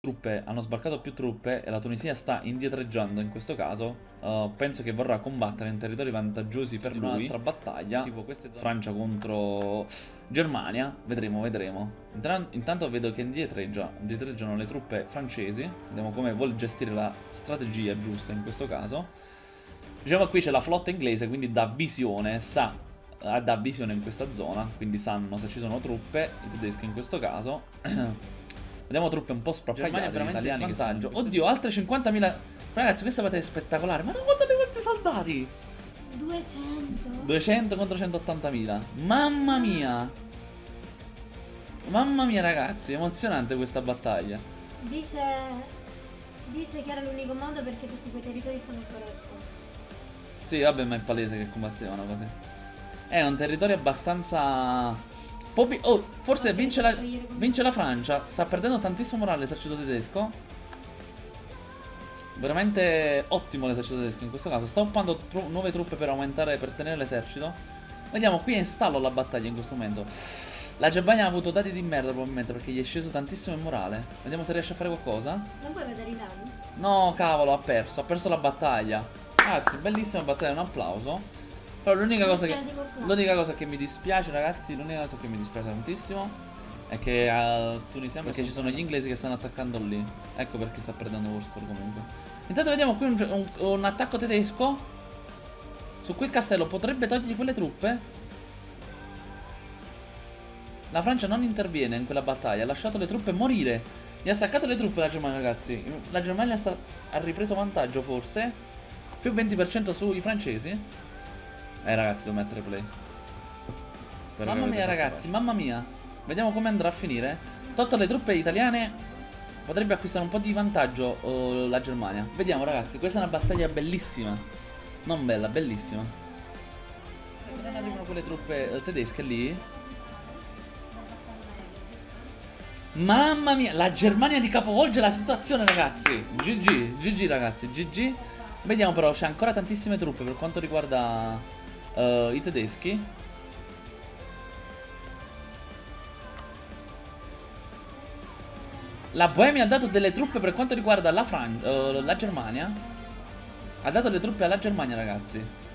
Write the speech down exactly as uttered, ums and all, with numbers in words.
truppe, hanno sbarcato più truppe e la Tunisia sta indietreggiando in questo caso. Uh, penso che vorrà combattere in territori vantaggiosi per lui. Un'altra battaglia, tipo queste zone. Francia contro Germania, vedremo, vedremo. Intra intanto vedo che indietreggia, indietreggiano le truppe francesi. Vediamo come vuole gestire la strategia giusta in questo caso. Diciamo qui c'è la flotta inglese, quindi dà visione, sa, dà visione in questa zona, quindi sanno se ci sono truppe, i tedeschi in questo caso. Vediamo truppe un po' sprappagliate, veramente in svantaggio. Oddio, altre cinquantamila... Ragazzi, questa battaglia è spettacolare. Ma guardate quanti soldati! duecento. duecento contro centottantamila. Mamma mia! Mamma mia, ragazzi, emozionante questa battaglia. Dice... Dice che era l'unico modo perché tutti quei territori sono foreste. Sì, vabbè, ma è palese che combattevano così. È un territorio abbastanza... Oh, forse vince la, vince la Francia. Sta perdendo tantissimo morale l'esercito tedesco. Veramente ottimo l'esercito tedesco in questo caso. Sta occupando tru nuove truppe per aumentare, per tenere l'esercito. Vediamo, qui è in stallo la battaglia in questo momento. La Germania ha avuto dati di merda probabilmente perché gli è sceso tantissimo il morale. Vediamo se riesce a fare qualcosa. Non puoi vedere i dati? No, cavolo, ha perso. Ha perso la battaglia. Ragazzi, bellissima battaglia, un applauso. Però l'unica cosa che L'unica cosa che mi dispiace, ragazzi, l'unica cosa che mi dispiace tantissimo è che a Tunisia, perché ci sono gli inglesi che stanno attaccando lì. Ecco perché sta perdendo war score comunque. Intanto vediamo qui un, un, un attacco tedesco su quel castello. Potrebbe togliergli quelle truppe. La Francia non interviene in quella battaglia. Ha lasciato le truppe morire. Gli ha staccato le truppe la Germania, ragazzi. La Germania sta, ha ripreso vantaggio forse. Più venti per cento sui francesi. Eh ragazzi, devo mettere play. Spero mamma mia ragazzi, mamma mia. Vediamo come andrà a finire. Tolto le truppe italiane potrebbe acquistare un po' di vantaggio uh, la Germania. Vediamo ragazzi, questa è una battaglia bellissima. Non bella, bellissima. Vedete, arrivano quelle truppe uh, tedesche lì. Mamma mia, la Germania di capovolge la situazione ragazzi. G G, G G ragazzi, G G. Vediamo però, c'è ancora tantissime truppe per quanto riguarda uh, i tedeschi. La Boemia ha dato delle truppe per quanto riguarda la, Fran uh, la Germania. Ha dato le truppe alla Germania, ragazzi.